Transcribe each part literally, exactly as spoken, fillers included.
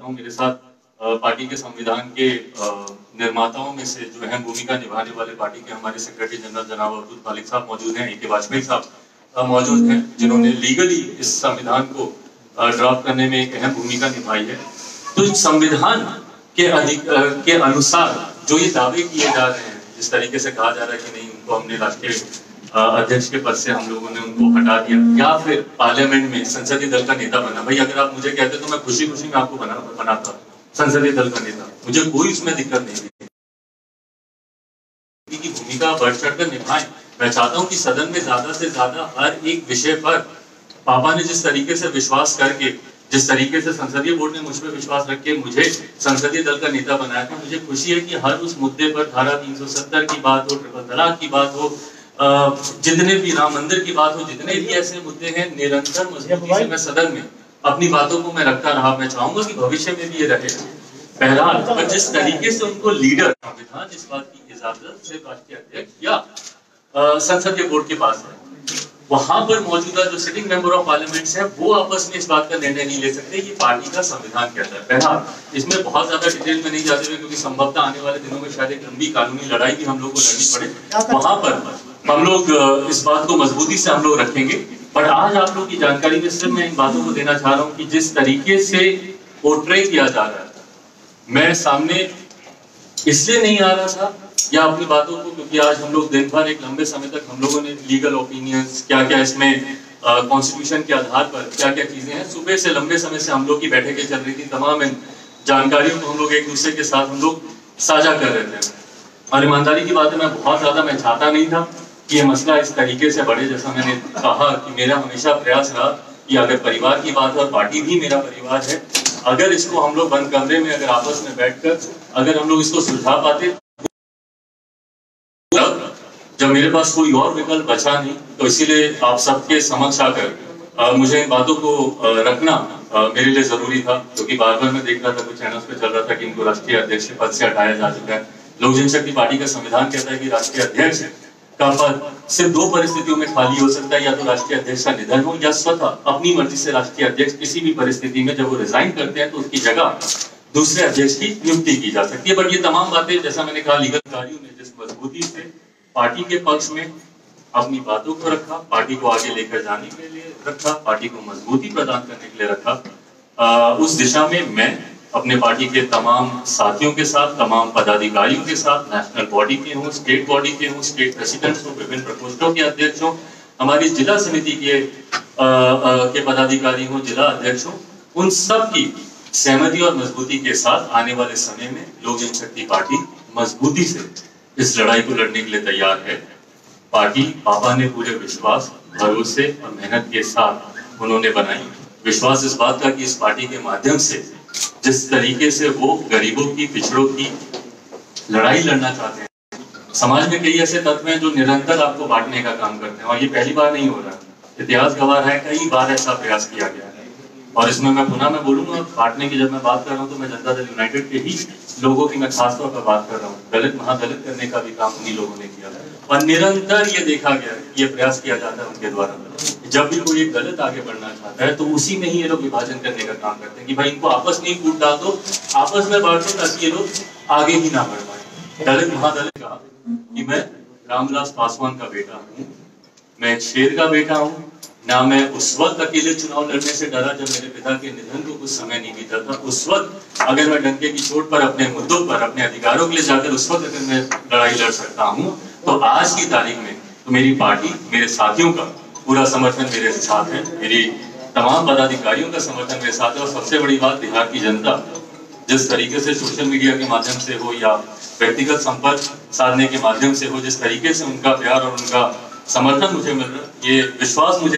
हूँ। मेरे साथ पार्टी के संविधान के निर्माताओं में से जो अहम भूमिका निभाने वाले पार्टी के हमारे सेक्रेटरी जनरल जनाब अब्दुल खालिक साहब मौजूद हैं, ए के वाजपेयी साहब मौजूद हैं, जिन्होंने लीगली इस संविधान को ड्राफ्ट करने में एक अहम भूमिका निभाई है। तो संविधान के अधिक के अनुसार जो ये दावे किए जा रहे हैं, जिस तरीके से कहा जा रहा है कि नहीं उनको हमने राष्ट्रीय अध्यक्ष के पद से हम लोगों ने उनको हटा दिया या फिर पार्लियामेंट में संसदीय दल का नेता बना, भाई अगर आप मुझे कहते तो मैं खुशी खुशी में आपको बना बनाता संसदीय दल का नेता, मुझे कोई उसमें दिक्कत नहीं थी की भूमिका बढ़ चढ़कर निभाएं। मैं चाहता हूं कि सदन में ज्यादा से ज्यादा हर एक विषय पर पापा ने जिस तरीके से विश्वास करके, जिस तरीके से संसदीय बोर्ड ने मुझ पर विश्वास रख के मुझे संसदीय दल का नेता बनाया था, मुझे खुशी है कि हर उस मुद्दे पर धारा तीन सौ सत्तर की बात हो, ट्रिपल तलाक की बात हो, जितने भी राम मंदिर की बात हो, जितने भी ऐसे मुद्दे हैं, निरंतर मजबूती से मैं सदन में अपनी बातों को मैं रखता रहा। मैं चाहूंगा कि भविष्य में भी ये रहे। बहरहाल पर जिस तरीके से उनको लीडर संविधान इस बात की इजाजत से राष्ट्रीय अध्यक्ष या संसदीय बोर्ड के पास है, वहां पर मौजूदा जो सिटिंग मेंबर ऑफ पार्लियामेंट है वो आपस में इस बात का निर्णय नहीं ले सकते। ये पार्टी का संविधान कहता है। बहरहाल इसमें बहुत ज्यादा डिटेल में नहीं जाते हुए, क्योंकि संभवतः आने वाले दिनों में शायद एक लंबी कानूनी लड़ाई भी हम लोग को लड़नी पड़े, वहां पर हम लोग इस बात को मजबूती से हम लोग रखेंगे। पर आज आप लोग की जानकारी में सिर्फ मैं इन बातों को देना चाह रहा हूँ कि जिस तरीके से पोर्ट्रे किया जा रहा है, मैं सामने इसलिए नहीं आ रहा था या अपनी बातों को, क्योंकि आज हम लोग दिन भर एक लंबे समय तक हम लोगों ने लीगल ओपिनियंस क्या क्या इसमें कॉन्स्टिट्यूशन के आधार पर क्या क्या चीजें हैं, सुबह से लंबे समय से हम लोग की बैठकें चल रही थी, तमाम इन जानकारियों को हम लोग एक दूसरे के साथ हम लोग साझा कर रहे थे। और ईमानदारी की बात है, मैं बहुत ज्यादा मैं चाहता नहीं था कि ये मसला इस तरीके से बढ़े। जैसा मैंने कहा कि मेरा हमेशा प्रयास रहा कि अगर परिवार की बात है और पार्टी भी मेरा परिवार है, अगर इसको हम लोग बंद कमरे में अगर आपस में बैठकर अगर हम लोग इसको सुलझा पाते, जब मेरे पास कोई और विकल्प बचा नहीं, तो इसीलिए आप सबके समक्ष आकर मुझे इन बातों को आ, रखना आ, मेरे लिए जरूरी था, क्योंकि बार बार मैं देख रहा था कुछ चैनल्स पे चल रहा था कि इनको राष्ट्रीय अध्यक्ष के पद से हटाया जा चुका है। लोक जनशक्ति पार्टी का संविधान कहता है कि राष्ट्रीय अध्यक्ष का पद सिर्फ दो परिस्थितियों में खाली हो सकता है, या तो राष्ट्रीय अध्यक्ष का निधन हो या स्वतः अपनी मर्जी से राष्ट्रीय अध्यक्ष किसी भी परिस्थिति में जब वो रिजाइन करते हैं तो उसकी जगह दूसरे अध्यक्ष की नियुक्ति की जा सकती है। बट ये तमाम बातें, जैसा मैंने कहा, लीगल अधिकारियों ने जिस मजबूती से पार्टी के पक्ष में अपनी बातों को रखा, पार्टी को आगे लेकर जाने के लिए रखा, पार्टी को मजबूती प्रदान करने के लिए रखा, आ, उस दिशा में मैं अपने पार्टी के तमाम साथियों के साथ, तमाम पदाधिकारियों के साथ, नेशनल बॉडी के हों, स्टेट बॉडी के हों, स्टेट प्रेसिडेंट्स हों, विभिन्न प्रकोष्ठों के अध्यक्ष हों, हमारी जिला समिति के आ, आ, के पदाधिकारी हों, जिला अध्यक्ष हों, उन सब की सहमति और मजबूती के साथ आने वाले समय में लोक जनशक्ति पार्टी मजबूती से इस लड़ाई को लड़ने के लिए तैयार है। पार्टी पापा ने पूरे विश्वास, भरोसे और मेहनत के साथ उन्होंने बनाई। विश्वास इस बात का कि इस पार्टी के माध्यम से जिस तरीके से वो गरीबों की, पिछड़ों की लड़ाई लड़ना चाहते हैं, समाज में कई ऐसे तत्व हैं जो निरंतर आपको बांटने का काम करते हैं, और ये पहली बार नहीं हो रहा। इतिहास गवाह है, कई बार ऐसा प्रयास किया गया है। और इसमें मैं पुनः मैं बोलूंगा, बांटने की जब मैं बात कर रहा हूँ तो मैं जनता दल यूनाइटेड के ही लोगों की मैं खासतौर पर बात कर रहा हूँ। दलित महादलित करने का भी काम उन्हीं लोगों ने किया, और निरंतर ये देखा गया, ये प्रयास किया जाता है उनके द्वारा। जब भी कोई एक दलित आगे बढ़ना चाहता है तो उसी में ही ये लोग विभाजन करने का काम करते हैं कि भाई इनको आपस में ही कूट डाल दो, आपस में बांट दो, ताकि ये लोग आगे ही ना बढ़ पाए। दलित महादलित कहा कि मैं रामविलास पासवान का बेटा हूँ, मैं एक शेर का बेटा हूँ, ना मैं उस वक्त अकेले चुनाव लड़ने से डरा जब मेरे पिता के निधन को कुछ समय नहीं बीता था। उस वक्त अगर मैं डंके की चोट पर अपने मुद्दों पर, अपने अधिकारों के लिए जाकर उस वक्त अगर मैं लड़ाई लड़ सकता हूँ, तो आज की तारीख में तो मेरी पार्टी, मेरे साथियों का पूरा समर्थन मेरे साथ है, मेरी तमाम पदाधिकारियों का समर्थन मेरे साथ है। और सबसे बड़ी बात, बिहार की जनता जिस तरीके से सोशल मीडिया के माध्यम से हो या व्यक्तिगत संपर्क साधने के माध्यम से हो, जिस तरीके से उनका प्यार और उनका समर्थन मुझे मिल रहा, ये विश्वास मुझे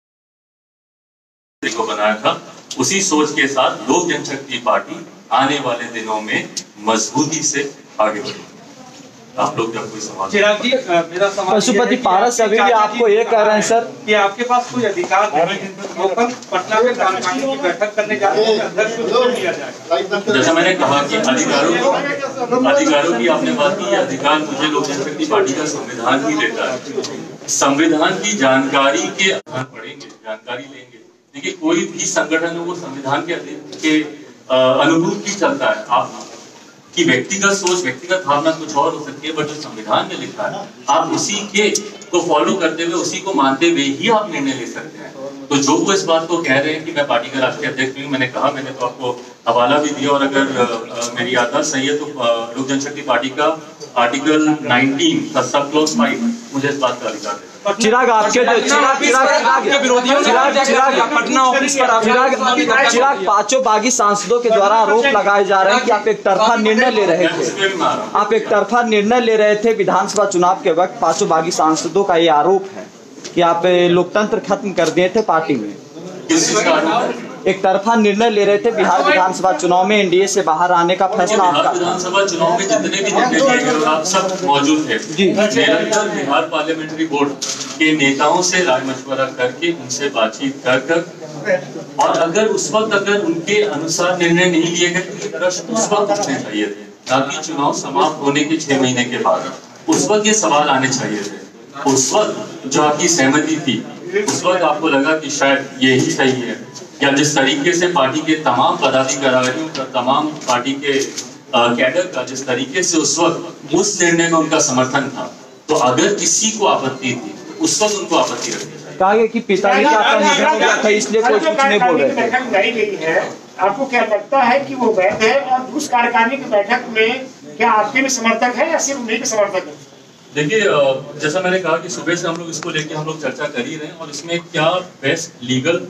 को बनाया था, उसी सोच के साथ लोक जनशक्ति पार्टी आने वाले दिनों में मजबूती से आगे बढ़ेगी। आप लोग जब कोई सवाल, चिराग जी, मेरा सवाल पशुपति पारस अभी भी आपको ये कह रहे हैं सर कि आपके पास कोई अधिकार नहीं, पटना में कार्यकारिणी की बैठक करने जा रहे हैं, अध्यक्ष को लिया जाएगा। जैसा मैंने कहा कि अधिकारों अधिकारों की आपने बात की, अधिकार मुझे लोक जनशक्ति पार्टी का संविधान ही देता है। संविधान की जानकारी के पढ़ेंगे, जानकारी लेंगे। देखिए, कोई भी संगठन हो वो संविधान के के अनुभूत ही चलता है। आप की व्यक्तिगत सोच, व्यक्तिगत भावना कुछ और हो सकती है, बट जो संविधान में लिखा है आप उसी के को फॉलो करते हुए, उसी को मानते हुए ही आप निर्णय ले सकते हैं। तो जो वो इस बात को कह रहे हैं कि मैं पार्टी का राष्ट्रीय अध्यक्ष हूँ, मैंने कहा, मैंने तो आपको हवाला भी दिया, और अगर आ, आ, मेरी याददाश्त सही है तो लोक जनशक्ति पार्टी का आर्टिकल नाइनटीन का सब क्लॉज फाइव मुझे इस बात का अधिकार है। चिराग आपके जो चिराग चिराग विरोधियों चिराग चिराग पटना ऑफिस पर चिराग चिराग पांचों बागी सांसदों के द्वारा आरोप लगाए जा रहे हैं कि आप एक तरफा निर्णय ले रहे थे आप एक तरफा निर्णय ले रहे थे विधानसभा चुनाव के वक्त। पांचों बागी सांसदों का ये आरोप है कि आप लोकतंत्र खत्म कर दिए थे पार्टी में। एक तरफा निर्णय ले रहे थे बिहार विधानसभा चुनाव में एनडीए से बाहर आने का फैसला आपका। विधानसभा चुनाव में जितने भी निर्णय लिए गए आप सब मौजूद थे। निरंतर बिहार पार्लियामेंट्री बोर्ड के नेताओं से राय मशवरा करके उनसे बातचीत कर कर और अगर उस वक्त अगर उनके अनुसार निर्णय नहीं लिए गए तो ये प्रश्न उस वक्त उठने चाहिए थे, ताकि चुनाव समाप्त होने के छह महीने के बाद उस वक्त ये सवाल आने चाहिए थे। उस वक्त जो आपकी सहमति थी, उस वक्त आपको लगा कि शायद यही सही है, या जिस तरीके से पार्टी के तमाम पदाधिकारियों का, तमाम पार्टी के कैडर का जिस तरीके से उस वक्त उस निर्णय में उनका समर्थन था, तो अगर किसी को आपत्ति थी तो उस वक्त उनको आपत्ति रखनी चाहिए। कहा कि पिताजी का आपका निधन हो गया था इसलिए कोई कुछ नहीं बोल रहे थे। बुलाई गई है, आपको क्या लगता है कि वो वैध है? और उस कार्यकारिणी की बैठक में क्या आपके भी समर्थक है या सिर्फ उन्हीं के समर्थक है? देखिए, जैसा मैंने कहा कि सुबह से हम लोग इसको लेके हम लोग चर्चा कर ही रहे हैं, और इसमें क्या बेस्ट लीगल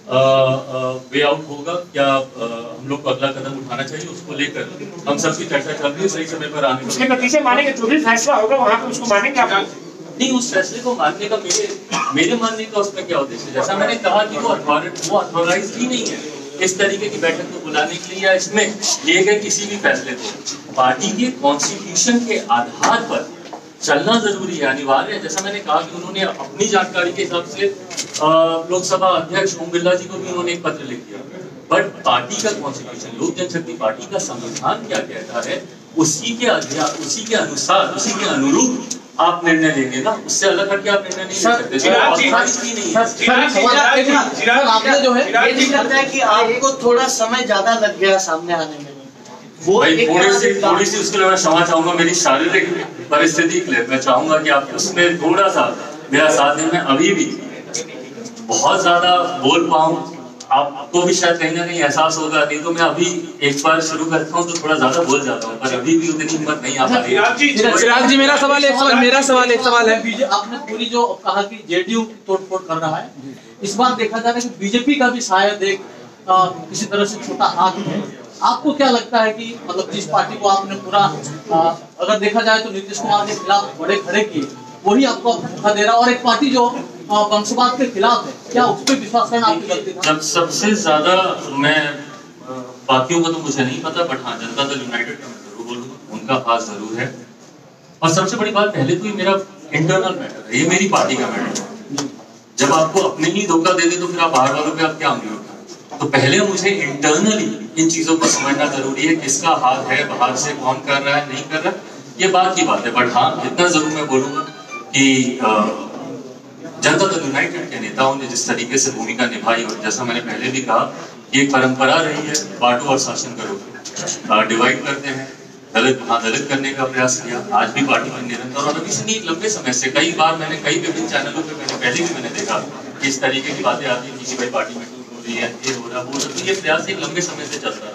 वे आउट होगा, क्या आ, हम लोग को अगला कदम उठाना चाहिए, उसको लेकर हम सबकी चर्चा चल रही है। सही समय पर आने उसके नतीजे मानेंगे, जो भी फैसला होगा वहाँ पे उसको मानेंगे आप? नहीं, उस फैसले को मानने का मेरे मेरे मानने का उसमें क्या उद्देश्य? जैसा मैंने कहा कि वो अथॉरिटी वो अथॉराइज ही नहीं है इस तरीके की बैठक को बुलाने के लिए या इसमें लिए गए किसी भी फैसले को। पार्टी के कॉन्स्टिट्यूशन के आधार पर चलना जरूरी है, अनिवार्य है। जैसा मैंने कहा कि उन्होंने अपनी जानकारी के हिसाब से लोकसभा अध्यक्ष ओम बिरला जी को भी उन्होंने एक पत्र लिख दिया, बट पार्टी का कॉन्स्टिट्यूशन, लोक जनशक्ति पार्टी का संविधान क्या कहता है, उसी के उसी के अनुसार, उसी के अनुरूप आप निर्णय लेंगे ना, उससे अलग हटके आप निर्णय नहीं ले सकते। आपने जो है ये नहीं लगता है कि आपको थोड़ा समय ज्यादा लग गया सामने आने में? वो थोड़ी सी थोड़ी सी उसके लिए मैं क्षमा चाहूंगा, मेरी शारीरिक परिस्थिति के लिए मैं चाहूंगा कि आप उसमें थोड़ा सा मेरा साथ दें। मैं अभी भी बहुत ज्यादा बोल पाऊं, आपको भी शायद कहीं ना कहीं एहसास होगा, नहीं तो मैं अभी एक बार शुरू करता हूँ तो थोड़ा ज्यादा बोल जाता हूँ, पर अभी भी उतनी हिम्मत नहीं आ पा रही है। चिराग जी, मेरा सवाल एक सवाल मेरा सवाल एक सवाल है। आपने पूरी जो कहा कि जेडीयू तोड़फोड़ कर रहा है, इस बार देखा जा रहा है कि बीजेपी का भी शायद एक आ, किसी तरह से छोटा हाथ है। आपको क्या लगता है कि मतलब जिस पार्टी को आपने पूरा आ, अगर देखा जाए तो नीतीश कुमार के खिलाफ बड़े खड़े किए, वही आपको धोखा दे रहा है, और एक पार्टी जो वंशवाद के खिलाफ है, क्या उस पर विश्वास करना आपकी गलती था? जब सबसे ज्यादा मैं बाकियों का तो मुझे नहीं पता, बट हाँ, जनता दल यूनाइटेड का मैं जरूर बोलूंगा, उनका हाथ जरूर है। और सबसे बड़ी बात, पहले तो ये मेरा इंटरनल मैटर है, ये मेरी पार्टी का मैटर है। जब आपको अपने ही धोखा दे दे तो फिर आप बाहर वालों पे आप क्या उंगली उठाएं? तो पहले मुझे इंटरनली इन चीजों को समझना जरूरी है, किसका हाथ है, बाहर से कौन कर रहा है, नहीं कर रहा, ये बात की बात है। बट हाँ, इतना जरूर मैं बोलूंगा कि जनता दल यूनाइटेड के नेताओं ने जिस तरीके से भूमिका निभाई, और जैसा मैंने पहले भी कहा, ये परंपरा रही है, बांटो और शासन करो, डिवाइड करते हैं, दलित हाँ दलित करने का प्रयास किया, आज भी पार्टी में निरंतर, और अभी से नहीं लंबे समय से कई बार मैंने कई विभिन्न चैनलों पे मैंने पहले भी मैंने देखा कि इस तरीके की बातें आती है कि भाई पार्टी में टूट हो रही है, ये हो रहा, वो हो रहा, तो ये प्रयास एक लंबे समय से चलता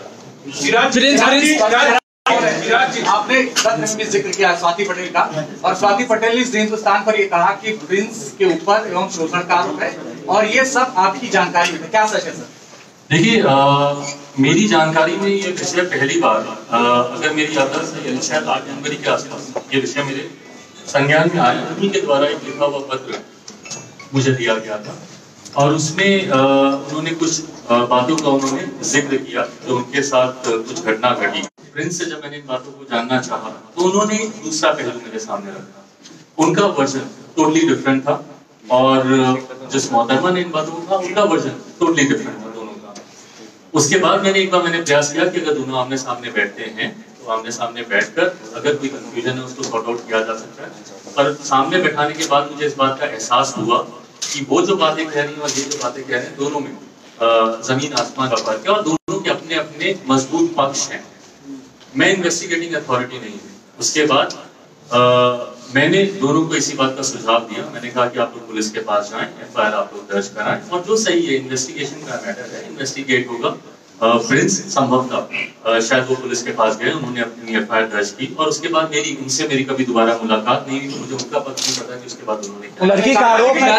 रहा। आपने भी जिक्र किया स्वाति पटेल का, और स्वाति पटेल ने इस हिंदुस्तान पर ये कहा कि प्रिंस के ऊपर एवं शोषण का आरोप है, और ये सब आपकी जानकारी में क्या सच है सर? देखिए, मेरी जानकारी में ये विषय पहली बार, आ, अगर मेरी याददाश्त है, शायद आठ जनवरी के आसपास ये विषय मेरे संज्ञान में आया, उन्हीं के द्वारा एक लिखा हुआ पत्र मुझे दिया गया था, और उसमें उन्होंने कुछ आ, बातों का उन्होंने जिक्र किया जो उनके साथ कुछ घटना घटी। प्रिंस से जब मैंने इन बातों को जानना चाहा तो उन्होंने दूसरा पहलू मेरे सामने रखा, उनका वर्जन टोटली डिफरेंट था, और जिस मोहतरमा ने इन बातों को कहा उनका वर्जन टोटली डिफरेंट था दोनों का। उसके बाद मैंने एक बार मैंने प्रयास किया कि अगर दोनों आमने सामने बैठते हैं तो आमने सामने बैठकर अगर कोई कंफ्यूजन है उसको सॉर्ट आउट किया जा सकता है। पर सामने बैठाने के बाद मुझे इस बात का एहसास हुआ कि वो जो बातें कह रही हैं और ये जो बातें कह रहे हैं, दोनों में जमीन आसमान का फर्क है, और दोनों के अपने के अपने मजबूत पक्ष हैं। मैं इन्वेस्टिगेटिंग अथॉरिटी नहीं हूँ। उसके बाद आ, मैंने दोनों को इसी बात का सुझाव दिया। मैंने कहा कि आप लोग पुलिस के पास जाएं, एफ आई आर आप लोग दर्ज कराएं, और जो सही है, इन्वेस्टिगेशन का मैटर है, इन्वेस्टिगेट होगा। प्रिंस संभवतः शायद वो पुलिस के पास गए, उन्होंने अपनी एफ आई आर दर्ज की, और उसके बाद मेरी उनसे मेरी कभी दोबारा मुलाकात नहीं हुई, तो मुझे उनका पक्ष नहीं पता कि उसके बाद उन्होंने लड़की का आरोप है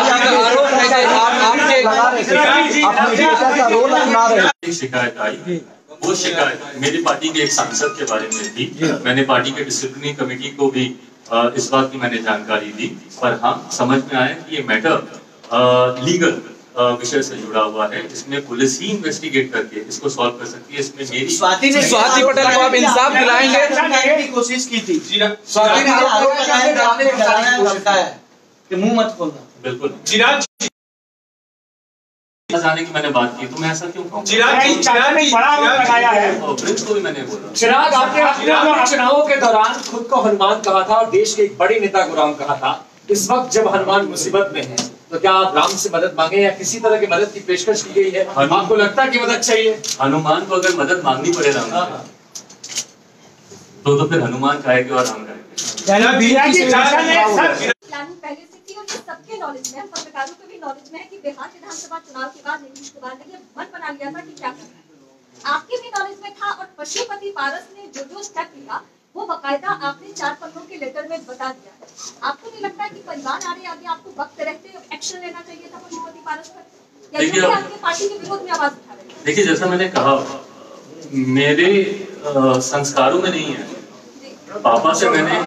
कि शिकायत आई। वो शिकायत मेरी पार्टी के एक सांसद के बारे में थी। मैंने पार्टी के डिसिप्लिनरी कमेटी को भी आ, इस बात की मैंने जानकारी दी, पर हाँ समझ में आया कि ये मैटर लीगल विषय से जुड़ा हुआ है। इसमें पुलिस ही इन्वेस्टिगेट करके इसको सॉल्व कर सकती है। इसमें मेरी स्वाति ने स्वाति पटेल को आप इंसाफ दिलाएंगे की कोशिश की थी। स्वाति ने आरोप लगाया, डराने की कोशिश है कि मुंह मत खोलना। बिल्कुल चिराग जाने की मैंने बात की, तो मैं ऐसा क्यों कहूँ? चिराग जी, चिराग जी, बड़ा आरोप लगाया है। और प्रिंस को भी मैंने बोला। चिराग आपने अपने चुनावों के दौरान खुद को हनुमान कहा था और देश के एक बड़े नेता को राम कहा था। इस वक्त जब हनुमान मुसीबत में है, तो क्या आप राम से मदद मांगे या किसी तरह की मदद की पेशकश की गई है? आपको लगता है कि मदद चाहिए? हनुमान को अगर मदद मांगनी पड़े राम तो तो फिर हनुमान खाएंगे और राम खाएंगे। प्लानिंग पहले से थी और ये सबके नॉलेज में है, पत्रकारों को भी नॉलेज में है कि बिहार विधानसभा चुनाव के बाद नीतीश कुमार ने ये मन बना लिया था कि क्या करना है। आपके भी नॉलेज में था, और पशुपति पारस ने जो जो स्टेप लिया वो बकायदा आपने चार पन्नों के लेटर में बता दिया। आपको नहीं लगता कि परिवार आने आगे आपको वक्त रहते एक्शन लेना चाहिए था पशुपति पारस पर, या जो आपके पार्टी के विरोध में आवाज उठा रहे हैं? देखिए, जैसा मैंने कहा, मेरे आ, संस्कारों में नहीं है। पापा से मैंने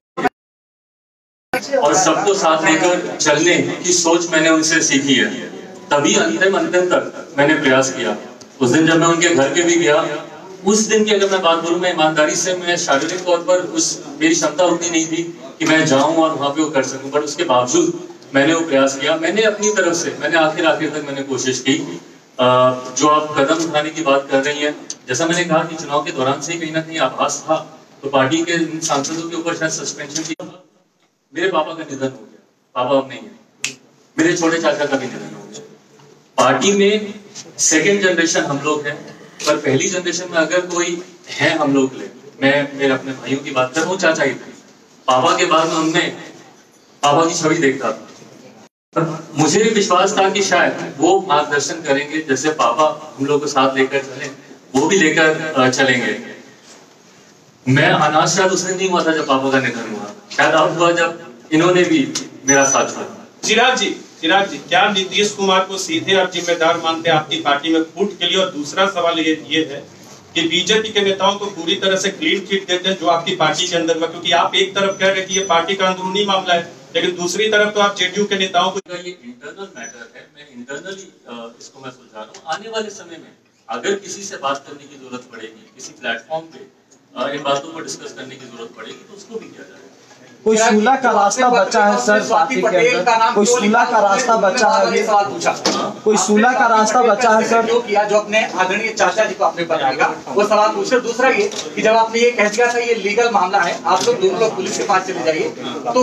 और सबको साथ लेकर चलने की सोच मैंने उनसे सीखी है, तभी अंतिम अंतिम तक मैंने प्रयास किया। उस दिन जब मैं उनके घर पे भी गया, उस दिन की अगर मैं बात करूं, मैं ईमानदारी से, मैं शारीरिक तौर पर उस मेरी क्षमता उतनी नहीं थी कि मैं जाऊं और वहां पे वो कर सकूं, बट उसके बावजूद मैंने वो प्रयास किया। मैंने अपनी तरफ से मैंने आखिर आखिर तक मैंने कोशिश की। जो आप कदम उठाने की बात कर रही हैं, जैसा मैंने कहा कि चुनाव के दौरान से कहीं ना कहीं आभास था, तो पार्टी के सांसदों के ऊपर शायद सस्पेंशन की। मेरे पापा का निधन हो गया, पापा अब नहीं है। मेरे छोटे चाचा का भी निधन हो गया। पार्टी में सेकेंड जनरेशन हम लोग हैं, पर पहली जनरेशन में अगर कोई है हम लोग ले, मैं मेरे अपने भाइयों की बात कर रहा हूँ, चाचा ही थे। पापा के बाद में उनमें पापा की छवि देखता था। मुझे विश्वास था कि शायद वो मार्गदर्शन करेंगे, जैसे पापा हम लोग को साथ लेकर चले, वो भी लेकर चलेंगे। मैं अनाथ शायद उस दिन नहीं हुआ था जब पापा का निधन हुआ, शायद अब हुआ जब इन्होंने भी मेरा साथ छोड़ा। चिराग जी, चिराग जी, क्या नीतीश कुमार को सीधे आप जिम्मेदार मानते हैं आपकी पार्टी में फूट के लिए? और दूसरा सवाल ये ये है कि बीजेपी के नेताओं को पूरी तरह से क्लीन चिट देते हैं जो आपकी पार्टी के अंदर में, क्योंकि आप एक तरफ कह रहे हैं कि ये पार्टी का अंदरूनी मामला है, लेकिन दूसरी तरफ तो आप जेडीयू के नेताओं को, ये इंटरनल मैटर है, मैं इंटरनली इसको मैं सुलझा रहा हूँ। आने वाले समय में अगर किसी से बात करने की जरूरत पड़ेगी, किसी प्लेटफॉर्म पे इन बातों को डिस्कस करने की जरूरत पड़ेगी, तो उसको भी किया जाएगा। कोई सुलह का रास्ता बचा है सर पार्टी के अंदर? कोई सुलह का रास्ता बचा है? सवाल पूछा, कोई सुलह का रास्ता बचा है सर? जो किया, जो अपने आदरणीय चाचा जी को आपने बताएगा, वो सवाल पूछे। दूसरा ये कि जब आपने ये कह दिया था ये लीगल मामला है, आप लोग दोनों लोग पुलिस के पास चले जाइए, तो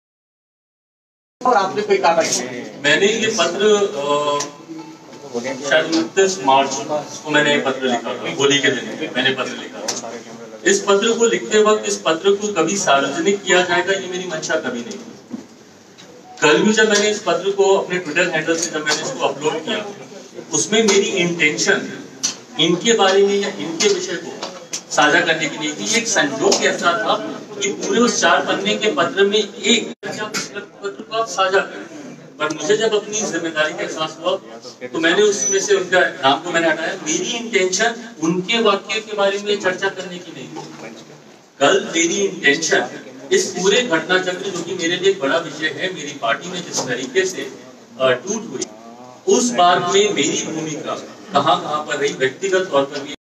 और आपने कोई कार्रवाई? मैंने ये पत्र शायद उनतीस मार्च को मैंने पत्र लिखा था, होली के दिन मैंने पत्र लिखा था। इस पत्र को लिखते वक्त इस पत्र को कभी सार्वजनिक किया जाएगा ये मेरी मंशा कभी नहीं थी। कल भी जब मैंने इस पत्र को अपने ट्विटर हैंडल से जब मैंने इसको अपलोड किया, उसमें मेरी इंटेंशन इनके बारे में या इनके विषय को साझा करने की नहीं थी। एक संजोग ऐसा था कि पूरे उस चार पन्ने के पत्र में एक पत्र को आप साझा करें, पर मुझे जब अपनी जिम्मेदारी का एहसास हुआ तो मैंने उसमें से उनका नाम को मैंने हटाया। मेरी इंटेंशन उनके वाक्य के बारे में चर्चा करने की नहीं थी। कल मेरी इंटेंशन इस पूरे घटना चक्र, जो कि मेरे लिए एक बड़ा विषय है, मेरी पार्टी में जिस तरीके से टूट हुई, उस बात में मेरी भूमिका कहाँ कहाँ पर रही, व्यक्तिगत तौर पर भी